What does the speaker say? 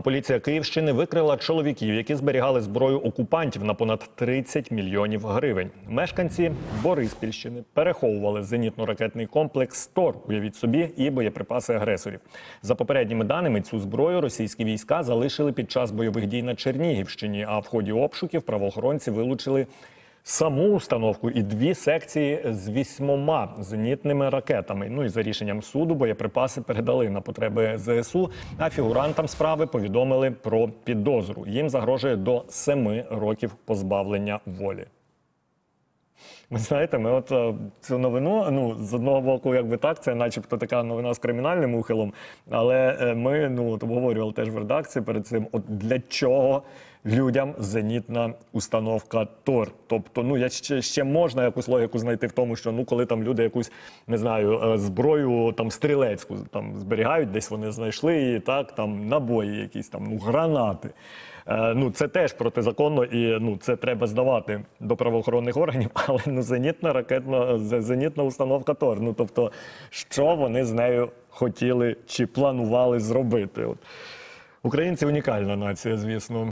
Поліція Київщини викрила чоловіків, які зберігали зброю окупантів на понад 30 мільйонів гривень. Мешканці Бориспільщини переховували зенітно-ракетний комплекс «Тор», уявіть собі, і боєприпаси агресорів. За попередніми даними, цю зброю російські війська залишили під час бойових дій на Чернігівщині, а в ході обшуків правоохоронці вилучили саму установку і 2 секції з 8 зенітними ракетами. Ну і за рішенням суду боєприпаси передали на потреби ЗСУ, а фігурантам справи повідомили про підозру. Їм загрожує до 7 років позбавлення волі. Ви знаєте, ми цю новину, з одного боку, якби так, це начебто така новина з кримінальним ухилом, але ми обговорювали теж в редакції перед цим, для чого людям зенітна установка ТОР. Тобто, ще можна якусь логіку знайти в тому, що, коли там люди якусь, не знаю, зброю стрілецьку зберігають, десь вони знайшли її, набої якісь гранати. Це теж протизаконно і це треба здавати до правоохоронних органів, але зенітна установка ТОР. Тобто, що вони з нею хотіли чи планували зробити? Українці унікальна нація, звісно.